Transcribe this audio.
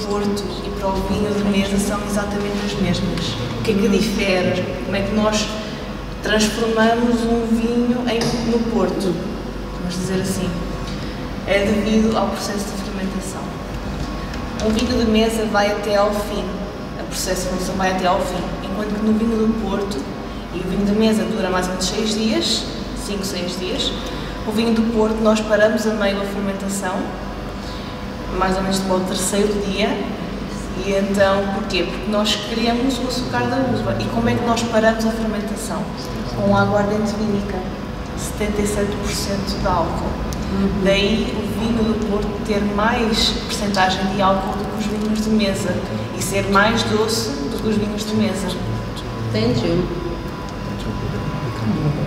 Porto e para o vinho de mesa são exatamente as mesmas. O que é que difere? Como é que nós transformamos um vinho no Porto? Vamos dizer assim. É devido ao processo de fermentação. Um vinho de mesa vai até ao fim. O processo de fermentação vai até ao fim. Enquanto que no vinho do Porto, e o vinho de mesa dura mais ou menos 6 dias, 5, 6 dias, o vinho do Porto nós paramos a meio da fermentação, mais ou menos para o 3º dia. E então, porquê? Porque nós queremos o açúcar da uva. E como é que nós paramos a fermentação? Com aguardente vínica, 77% de álcool. Daí o vinho do Porto ter mais percentagem de álcool do que os vinhos de mesa e ser mais doce do que os vinhos de mesa. Entendi.